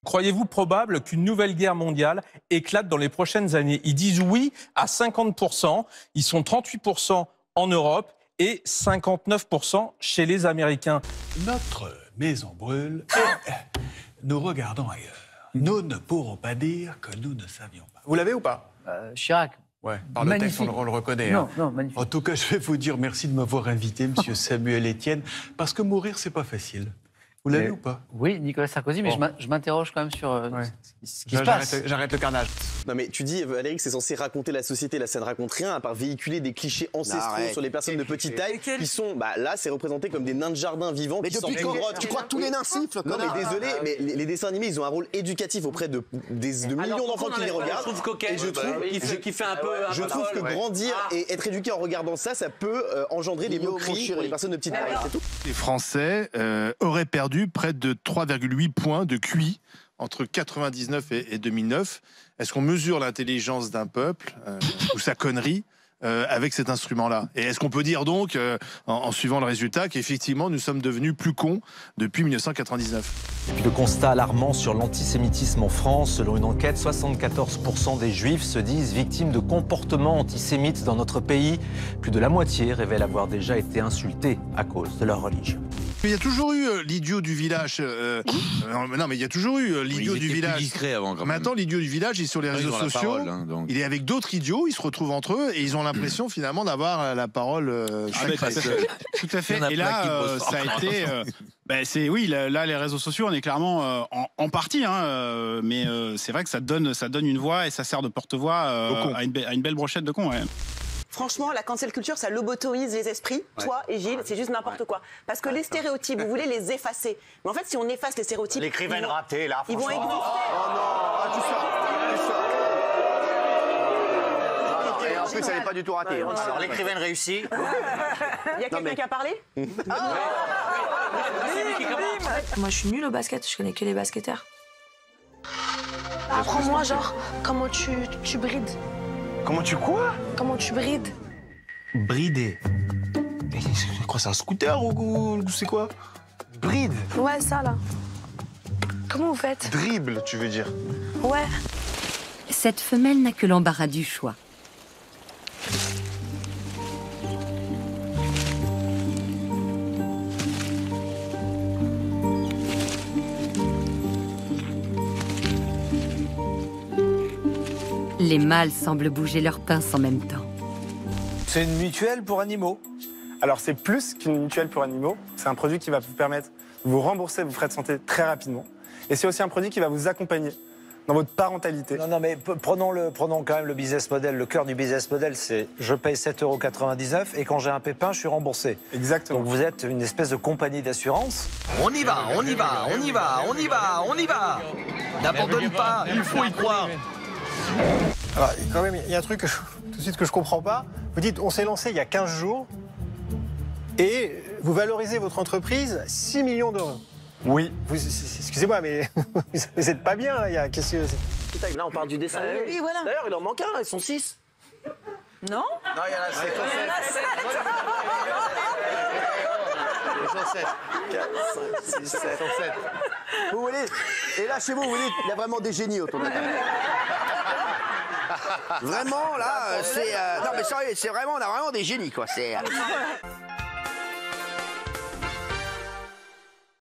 Croyez-vous probable qu'une nouvelle guerre mondiale éclate dans les prochaines années? Ils disent oui à 50%, ils sont 38% en Europe et 59% chez les Américains. Notre maison brûle et nous regardons ailleurs. Nous ne pourrons pas dire que nous ne savions pas. Vous l'avez ou pas? Chirac. Ouais, par le texte, on le reconnaît. Non, hein. non, magnifique. En tout cas, je vais vous dire merci de m'avoir invité, monsieur Samuel Etienne, parce que mourir, c'est pas facile. Vous l'avez ou pas? Oui, Nicolas Sarkozy, mais Bon. je m'interroge quand même sur ce qui se passe. J'arrête le carnage. Non mais tu dis, Valérie, que c'est censé raconter la société, là ça ne raconte rien, à part véhiculer des clichés ancestraux sur les personnes de petite taille, qui sont, là c'est représenté comme des nains de jardin vivants. Mais qui depuis quand tu crois que tous les nains sifflent? Non mais désolé, mais les dessins animés, ils ont un rôle éducatif auprès de millions d'enfants qui les regardent. Je trouve coquette, et je trouve qui fait un peu... Je trouve que grandir et être éduqué en regardant ça, ça peut engendrer des moqueries pour les personnes de petite taille, c'est tout. Les Français auraient perdu près de 3,8 points de QI entre 1999 et 2009. Est-ce qu'on mesure l'intelligence d'un peuple ou sa connerie avec cet instrument-là? Et est-ce qu'on peut dire donc, en suivant le résultat, qu'effectivement nous sommes devenus plus cons depuis 1999? Et puis le constat alarmant sur l'antisémitisme en France. Selon une enquête, 74% des Juifs se disent victimes de comportements antisémites dans notre pays. Plus de la moitié révèlent avoir déjà été insultés à cause de leur religion. Il y a toujours eu l'idiot du village. Non, mais il y a toujours eu l'idiot du village. Discret avant, quand même. Maintenant, l'idiot du village, il est sur les réseaux sociaux. Il est avec d'autres idiots, ils se retrouvent entre eux et ils ont l'impression finalement d'avoir la parole Tout à fait. Et là, ça a été. Oui, là, les réseaux sociaux, on est clairement en partie, hein, mais c'est vrai que ça donne une voix et ça sert de porte-voix à une belle brochette de cons. Ouais. Franchement, la cancel culture, ça lobotomise les esprits. Toi et Gilles, c'est juste n'importe quoi. Parce que les stéréotypes, vous voulez les effacer. Mais en fait, si on efface les stéréotypes... L'écrivaine ratée, là, ils vont franchement. exister. Oh non, tout ça. Et en plus, elle n'est pas du tout ratée. Alors, l'écrivaine réussie. Il y a quelqu'un qui a parlé? Moi, je suis nulle au basket, je connais que les basketteurs. Apprends-moi, genre, comment tu brides. Comment tu quoi? Comment tu brides. Brider. Mais c'est quoi, c'est un scooter ou c'est quoi? Bride. Ouais, ça, là. Comment vous faites? Dribble, tu veux dire? Ouais. Cette femelle n'a que l'embarras du choix. Les mâles semblent bouger leurs pinces en même temps. C'est une mutuelle pour animaux. Alors c'est plus qu'une mutuelle pour animaux, c'est un produit qui va vous permettre de vous rembourser vos frais de santé très rapidement. Et c'est aussi un produit qui va vous accompagner dans votre parentalité. Non, mais prenons quand même le business model. Le cœur du business model, c'est je paye 7,99 € et quand j'ai un pépin, je suis remboursé. Exactement. Donc vous êtes une espèce de compagnie d'assurance. On y va, on y va, on y va, on y va, on y va. N'abandonne pas, il faut y croire. Alors, quand même, il y a un truc tout de suite que je comprends pas. Vous dites, on s'est lancé il y a 15 jours et vous valorisez votre entreprise 6 millions d'euros. Oui. Excusez-moi, mais vous n'êtes pas bien, là. Qu'est-ce que... Là, on parle du dessin. Oui, voilà. D'ailleurs, il en manque un, ils sont 6. Non? Non, il y en a 7. Les chaussettes. 4, 5, 6, 7. Vous voulez? Et là, chez vous, vous dites, il y a vraiment des génies autour de la table. Vraiment, là, c'est... Non, mais sérieux, c'est vraiment, on a vraiment des génies, quoi. C'est...